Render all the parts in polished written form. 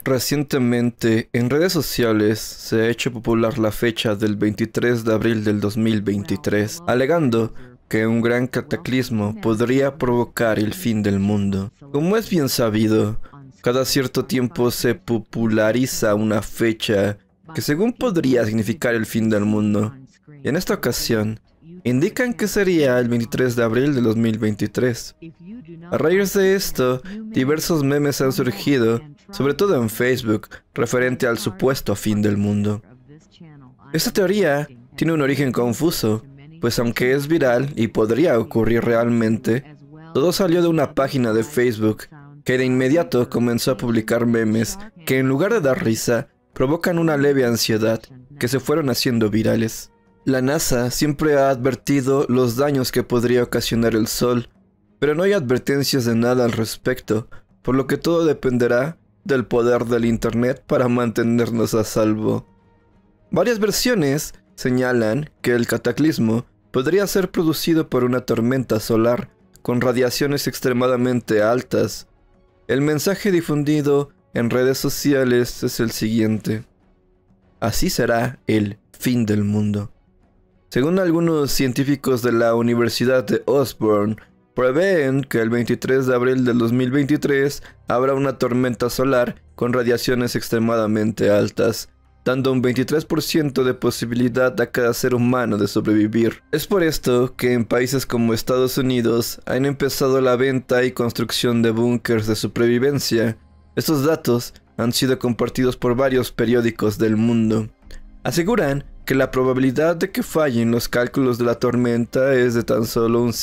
Recientemente, en redes sociales se ha hecho popular la fecha del 23 de abril del 2023, alegando que un gran cataclismo podría provocar el fin del mundo. Como es bien sabido, cada cierto tiempo se populariza una fecha que según podría significar el fin del mundo. Y en esta ocasión, indican que sería el 23 de abril de 2023. A raíz de esto, diversos memes han surgido, sobre todo en Facebook, referente al supuesto fin del mundo. Esta teoría tiene un origen confuso, pues aunque es viral y podría ocurrir realmente, todo salió de una página de Facebook que de inmediato comenzó a publicar memes que en lugar de dar risa, provocan una leve ansiedad que se fueron haciendo virales. La NASA siempre ha advertido los daños que podría ocasionar el Sol, pero no hay advertencias de nada al respecto, por lo que todo dependerá del poder del Internet para mantenernos a salvo. Varias versiones señalan que el cataclismo podría ser producido por una tormenta solar con radiaciones extremadamente altas. El mensaje difundido en redes sociales es el siguiente: así será el fin del mundo. Según algunos científicos de la Universidad de Osborne, prevén que el 23 de abril del 2023 habrá una tormenta solar con radiaciones extremadamente altas, dando un 23% de posibilidad a cada ser humano de sobrevivir. Es por esto que en países como Estados Unidos han empezado la venta y construcción de búnkers de supervivencia. Estos datos han sido compartidos por varios periódicos del mundo. Aseguran que la probabilidad de que fallen los cálculos de la tormenta es de tan solo un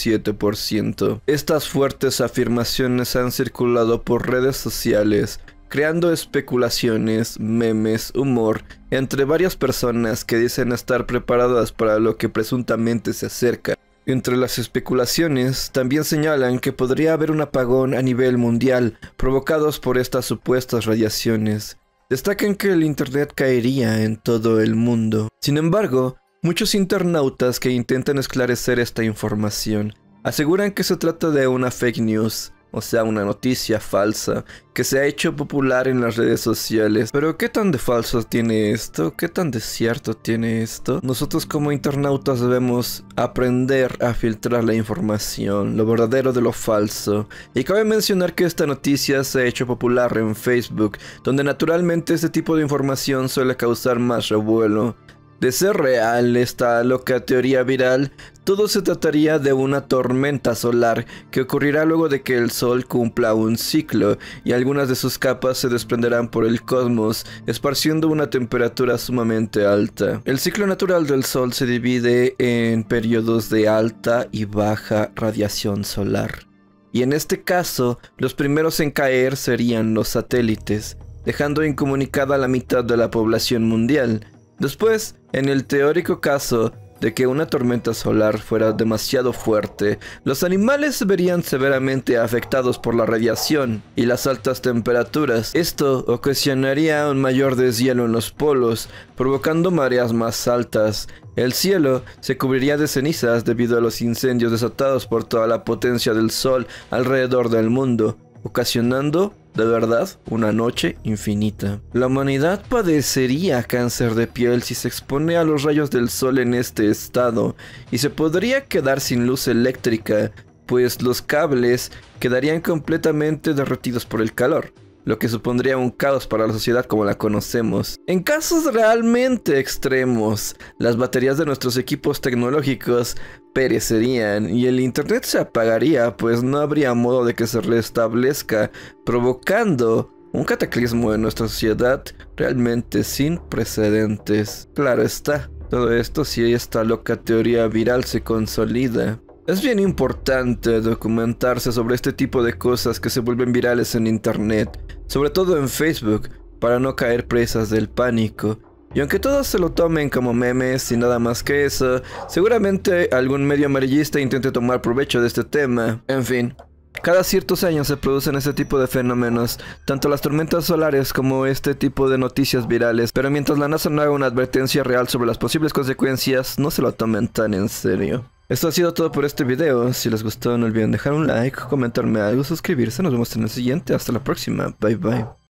7%. Estas fuertes afirmaciones han circulado por redes sociales, creando especulaciones, memes, humor, entre varias personas que dicen estar preparadas para lo que presuntamente se acerca. Entre las especulaciones, también señalan que podría haber un apagón a nivel mundial provocados por estas supuestas radiaciones. Destacan que el Internet caería en todo el mundo. Sin embargo, muchos internautas que intentan esclarecer esta información aseguran que se trata de una fake news, o sea, una noticia falsa, que se ha hecho popular en las redes sociales. Pero ¿qué tan de falso tiene esto? ¿Qué tan de cierto tiene esto? Nosotros como internautas debemos aprender a filtrar la información, lo verdadero de lo falso. Y cabe mencionar que esta noticia se ha hecho popular en Facebook, donde naturalmente este tipo de información suele causar más revuelo. De ser real esta loca teoría viral, todo se trataría de una tormenta solar que ocurrirá luego de que el Sol cumpla un ciclo y algunas de sus capas se desprenderán por el cosmos, esparciendo una temperatura sumamente alta. El ciclo natural del Sol se divide en periodos de alta y baja radiación solar. Y en este caso, los primeros en caer serían los satélites, dejando incomunicada a la mitad de la población mundial. Después, en el teórico caso de que una tormenta solar fuera demasiado fuerte, los animales se verían severamente afectados por la radiación y las altas temperaturas. Esto ocasionaría un mayor deshielo en los polos, provocando mareas más altas. El cielo se cubriría de cenizas debido a los incendios desatados por toda la potencia del Sol alrededor del mundo, ocasionando, de verdad, una noche infinita. La humanidad padecería cáncer de piel si se expone a los rayos del Sol en este estado, y se podría quedar sin luz eléctrica, pues los cables quedarían completamente derretidos por el calor, lo que supondría un caos para la sociedad como la conocemos. En casos realmente extremos, las baterías de nuestros equipos tecnológicos perecerían y el Internet se apagaría, pues no habría modo de que se restablezca, provocando un cataclismo en nuestra sociedad realmente sin precedentes. Claro está, todo esto si esta loca teoría viral se consolida. Es bien importante documentarse sobre este tipo de cosas que se vuelven virales en Internet, sobre todo en Facebook, para no caer presas del pánico. Y aunque todos se lo tomen como memes y nada más que eso, seguramente algún medio amarillista intente tomar provecho de este tema. En fin, cada ciertos años se producen este tipo de fenómenos, tanto las tormentas solares como este tipo de noticias virales, pero mientras la NASA no haga una advertencia real sobre las posibles consecuencias, no se lo tomen tan en serio. Esto ha sido todo por este video. Si les gustó no olviden dejar un like, comentarme algo, suscribirse. Nos vemos en el siguiente. Hasta la próxima. Bye bye.